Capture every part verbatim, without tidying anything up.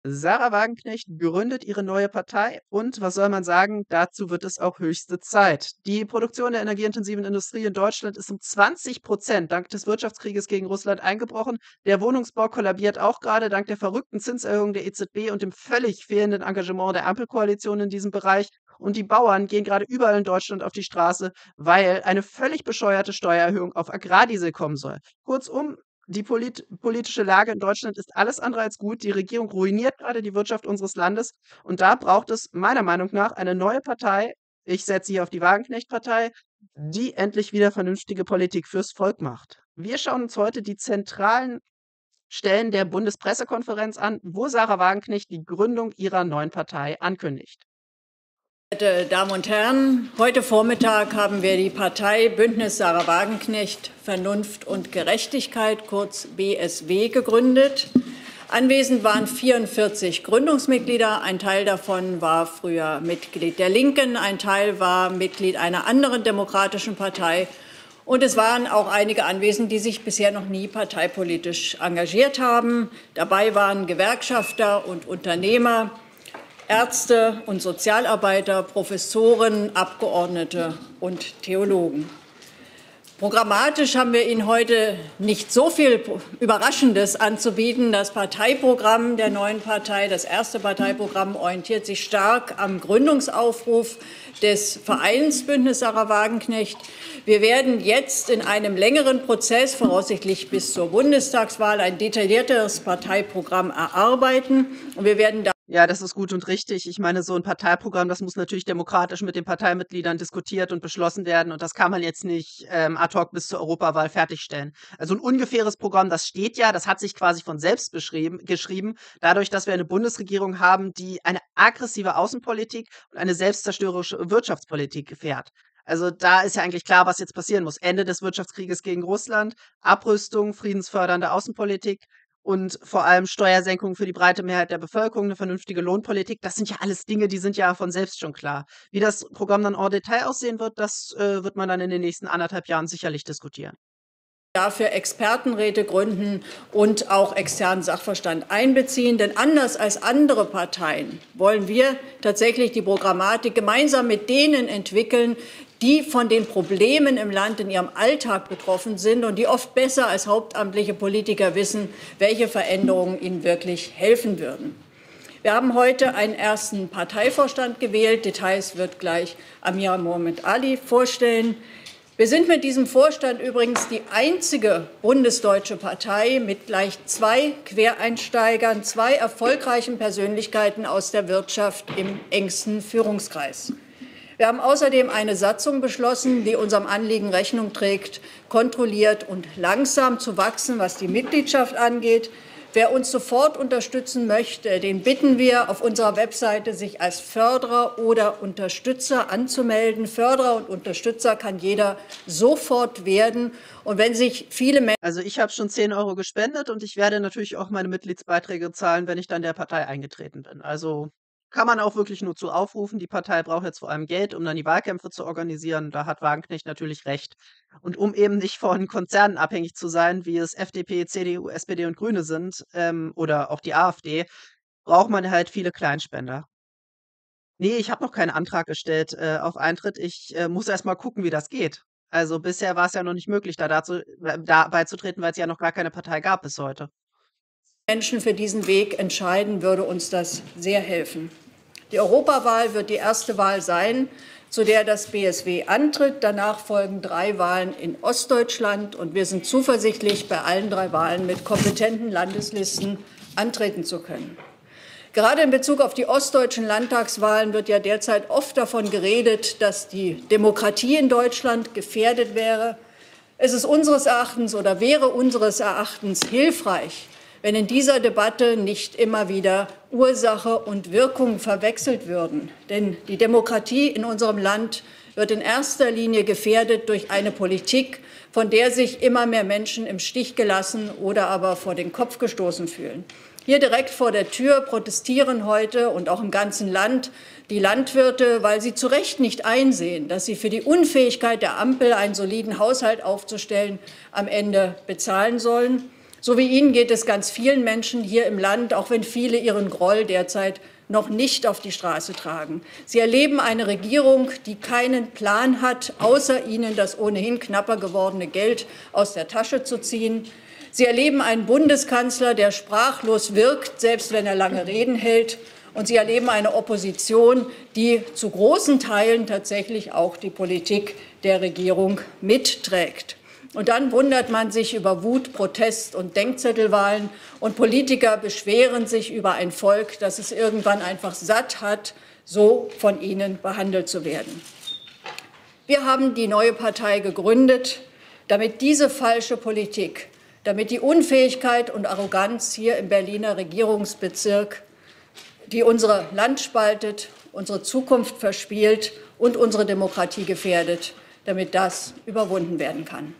Sarah Wagenknecht gründet ihre neue Partei und was soll man sagen, dazu wird es auch höchste Zeit. Die Produktion der energieintensiven Industrie in Deutschland ist um zwanzig Prozent dank des Wirtschaftskrieges gegen Russland eingebrochen. Der Wohnungsbau kollabiert auch gerade dank der verrückten Zinserhöhung der E Z B und dem völlig fehlenden Engagement der Ampelkoalition in diesem Bereich. Und die Bauern gehen gerade überall in Deutschland auf die Straße, weil eine völlig bescheuerte Steuererhöhung auf Agrardiesel kommen soll. Kurzum, die polit politische Lage in Deutschland ist alles andere als gut. Die Regierung ruiniert gerade die Wirtschaft unseres Landes. Und da braucht es meiner Meinung nach eine neue Partei. Ich setze hier auf die Wagenknecht-Partei, die endlich wieder vernünftige Politik fürs Volk macht. Wir schauen uns heute die zentralen Stellen der Bundespressekonferenz an, wo Sarah Wagenknecht die Gründung ihrer neuen Partei ankündigt. Meine Damen und Herren, heute Vormittag haben wir die Partei Bündnis Sarah Wagenknecht Vernunft und Gerechtigkeit, kurz B S W, gegründet. Anwesend waren vierundvierzig Gründungsmitglieder. Ein Teil davon war früher Mitglied der Linken, ein Teil war Mitglied einer anderen demokratischen Partei. Und es waren auch einige anwesend, die sich bisher noch nie parteipolitisch engagiert haben. Dabei waren Gewerkschafter und Unternehmer, Ärzte und Sozialarbeiter, Professoren, Abgeordnete und Theologen. Programmatisch haben wir Ihnen heute nicht so viel Überraschendes anzubieten. Das Parteiprogramm der neuen Partei, das erste Parteiprogramm, orientiert sich stark am Gründungsaufruf des Vereins Bündnis Sarah Wagenknecht. Wir werden jetzt in einem längeren Prozess, voraussichtlich bis zur Bundestagswahl, ein detaillierteres Parteiprogramm erarbeiten. Und wir werden da Ja, das ist gut und richtig. Ich meine, so ein Parteiprogramm, das muss natürlich demokratisch mit den Parteimitgliedern diskutiert und beschlossen werden. Und das kann man jetzt nicht ähm, ad hoc bis zur Europawahl fertigstellen. Also ein ungefähres Programm, das steht ja, das hat sich quasi von selbst beschrieben, geschrieben. Dadurch, dass wir eine Bundesregierung haben, die eine aggressive Außenpolitik und eine selbstzerstörerische Wirtschaftspolitik fährt. Also da ist ja eigentlich klar, was jetzt passieren muss. Ende des Wirtschaftskrieges gegen Russland, Abrüstung, friedensfördernde Außenpolitik und vor allem Steuersenkungen für die breite Mehrheit der Bevölkerung, eine vernünftige Lohnpolitik. Das sind ja alles Dinge, die sind ja von selbst schon klar. Wie das Programm dann en Detail aussehen wird, das äh, wird man dann in den nächsten anderthalb Jahren sicherlich diskutieren. Dafür Expertenräte gründen und auch externen Sachverstand einbeziehen. Denn anders als andere Parteien wollen wir tatsächlich die Programmatik gemeinsam mit denen entwickeln, die von den Problemen im Land in ihrem Alltag betroffen sind und die oft besser als hauptamtliche Politiker wissen, welche Veränderungen ihnen wirklich helfen würden. Wir haben heute einen ersten Parteivorstand gewählt. Details wird gleich Amir Mohammed Ali vorstellen. Wir sind mit diesem Vorstand übrigens die einzige bundesdeutsche Partei mit gleich zwei Quereinsteigern, zwei erfolgreichen Persönlichkeiten aus der Wirtschaft im engsten Führungskreis. Wir haben außerdem eine Satzung beschlossen, die unserem Anliegen Rechnung trägt, kontrolliert und langsam zu wachsen, was die Mitgliedschaft angeht. Wer uns sofort unterstützen möchte, den bitten wir, auf unserer Webseite sich als Förderer oder Unterstützer anzumelden. Förderer und Unterstützer kann jeder sofort werden. Und wenn sich viele Menschen Also ich habe schon zehn Euro gespendet und ich werde natürlich auch meine Mitgliedsbeiträge zahlen, wenn ich dann der Partei eingetreten bin. Also kann man auch wirklich nur zu aufrufen. Die Partei braucht jetzt vor allem Geld, um dann die Wahlkämpfe zu organisieren. Da hat Wagenknecht natürlich recht. Und um eben nicht von Konzernen abhängig zu sein, wie es F D P, C D U, S P D und Grüne sind, ähm, oder auch die AfD, braucht man halt viele Kleinspender. Nee, ich habe noch keinen Antrag gestellt äh, auf Eintritt. Ich äh, muss erst mal gucken, wie das geht. Also bisher war es ja noch nicht möglich, da, dazu, äh, da beizutreten, weil es ja noch gar keine Partei gab bis heute. Menschen für diesen Weg entscheiden, würde uns das sehr helfen. Die Europawahl wird die erste Wahl sein, zu der das B S W antritt. Danach folgen drei Wahlen in Ostdeutschland. Und wir sind zuversichtlich, bei allen drei Wahlen mit kompetenten Landeslisten antreten zu können. Gerade in Bezug auf die ostdeutschen Landtagswahlen wird ja derzeit oft davon geredet, dass die Demokratie in Deutschland gefährdet wäre. Es ist unseres Erachtens oder wäre unseres Erachtens hilfreich, wenn in dieser Debatte nicht immer wieder Ursache und Wirkung verwechselt würden. Denn die Demokratie in unserem Land wird in erster Linie gefährdet durch eine Politik, von der sich immer mehr Menschen im Stich gelassen oder aber vor den Kopf gestoßen fühlen. Hier direkt vor der Tür protestieren heute und auch im ganzen Land die Landwirte, weil sie zu Recht nicht einsehen, dass sie für die Unfähigkeit der Ampel, einen soliden Haushalt aufzustellen, am Ende bezahlen sollen. So wie Ihnen geht es ganz vielen Menschen hier im Land, auch wenn viele ihren Groll derzeit noch nicht auf die Straße tragen. Sie erleben eine Regierung, die keinen Plan hat, außer Ihnen das ohnehin knapper gewordene Geld aus der Tasche zu ziehen. Sie erleben einen Bundeskanzler, der sprachlos wirkt, selbst wenn er lange Reden hält. Und Sie erleben eine Opposition, die zu großen Teilen tatsächlich auch die Politik der Regierung mitträgt. Und dann wundert man sich über Wut, Protest und Denkzettelwahlen. Und Politiker beschweren sich über ein Volk, das es irgendwann einfach satt hat, so von ihnen behandelt zu werden. Wir haben die neue Partei gegründet, damit diese falsche Politik, damit die Unfähigkeit und Arroganz hier im Berliner Regierungsbezirk, die unser Land spaltet, unsere Zukunft verspielt und unsere Demokratie gefährdet, damit das überwunden werden kann.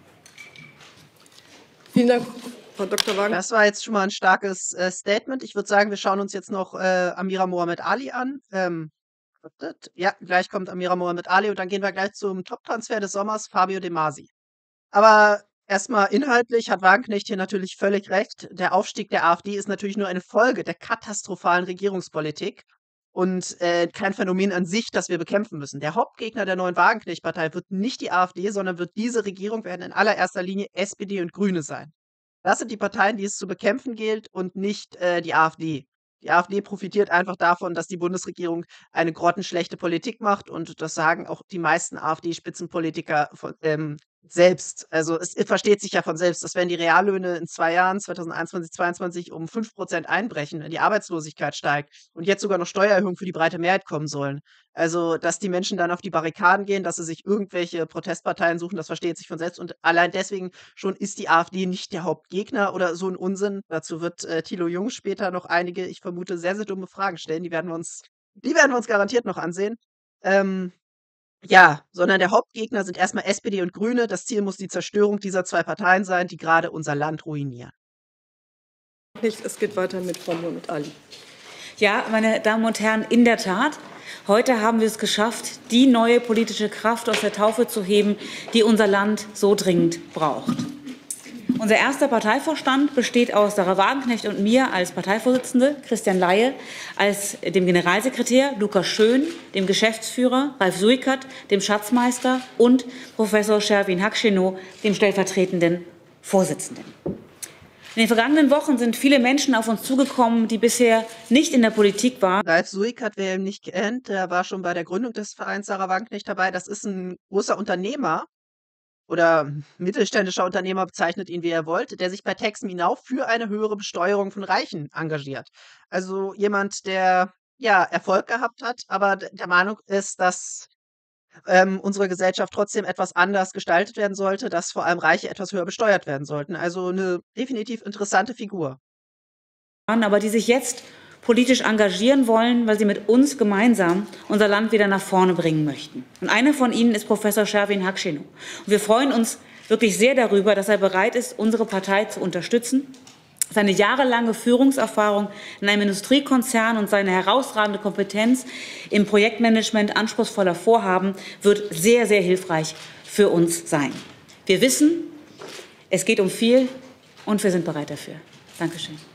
Vielen Dank, Frau Doktor Wagner. Das war jetzt schon mal ein starkes äh, Statement. Ich würde sagen, wir schauen uns jetzt noch äh, Amira Mohamed Ali an. Ähm, ja, gleich kommt Amira Mohamed Ali und dann gehen wir gleich zum Top-Transfer des Sommers, Fabio De Masi. Aber erstmal inhaltlich hat Wagenknecht hier natürlich völlig recht. Der Aufstieg der AfD ist natürlich nur eine Folge der katastrophalen Regierungspolitik und äh, kein Phänomen an sich, das wir bekämpfen müssen. Der Hauptgegner der neuen Wagenknecht-Partei wird nicht die AfD, sondern wird diese Regierung, werden in allererster Linie S P D und Grüne sein. Das sind die Parteien, die es zu bekämpfen gilt und nicht äh, die AfD. Die AfD profitiert einfach davon, dass die Bundesregierung eine grottenschlechte Politik macht und das sagen auch die meisten AfD-Spitzenpolitiker von, ähm, selbst. Also es, es versteht sich ja von selbst, dass wenn die Reallöhne in zwei Jahren, zweitausendeinundzwanzig, zweitausendzweiundzwanzig, um fünf Prozent einbrechen, wenn die Arbeitslosigkeit steigt und jetzt sogar noch Steuererhöhungen für die breite Mehrheit kommen sollen. Also, dass die Menschen dann auf die Barrikaden gehen, dass sie sich irgendwelche Protestparteien suchen, das versteht sich von selbst. Und allein deswegen schon ist die AfD nicht der Hauptgegner oder so ein Unsinn. Dazu wird äh, Thilo Jung später noch einige, ich vermute, sehr, sehr dumme Fragen stellen. Die werden wir uns, die werden wir uns garantiert noch ansehen. Ähm, Ja, sondern der Hauptgegner sind erstmal S P D und Grüne. Das Ziel muss die Zerstörung dieser zwei Parteien sein, die gerade unser Land ruinieren. Es geht weiter mit Frau Mohamed Ali. Ja, meine Damen und Herren, in der Tat. Heute haben wir es geschafft, die neue politische Kraft aus der Taufe zu heben, die unser Land so dringend braucht. Unser erster Parteivorstand besteht aus Sarah Wagenknecht und mir als Parteivorsitzende, Christian Laie, als dem Generalsekretär, Lukas Schön, dem Geschäftsführer, Ralf Suikert, dem Schatzmeister und Professor Sherwin Haksheno, dem stellvertretenden Vorsitzenden. In den vergangenen Wochen sind viele Menschen auf uns zugekommen, die bisher nicht in der Politik waren. Ralf Suikert, wer ihn nicht kennt, der war schon bei der Gründung des Vereins Sarah Wagenknecht dabei. Das ist ein großer Unternehmer oder mittelständischer Unternehmer, bezeichnet ihn, wie er wollte, der sich bei Texminau für eine höhere Besteuerung von Reichen engagiert. Also jemand, der ja Erfolg gehabt hat, aber der Meinung ist, dass ähm, unsere Gesellschaft trotzdem etwas anders gestaltet werden sollte, dass vor allem Reiche etwas höher besteuert werden sollten. Also eine definitiv interessante Figur. Aber die sich jetzt politisch engagieren wollen, weil sie mit uns gemeinsam unser Land wieder nach vorne bringen möchten. Und einer von ihnen ist Professor Sherwin Haksheno. Und wir freuen uns wirklich sehr darüber, dass er bereit ist, unsere Partei zu unterstützen. Seine jahrelange Führungserfahrung in einem Industriekonzern und seine herausragende Kompetenz im Projektmanagement anspruchsvoller Vorhaben wird sehr, sehr hilfreich für uns sein. Wir wissen, es geht um viel und wir sind bereit dafür. Dankeschön.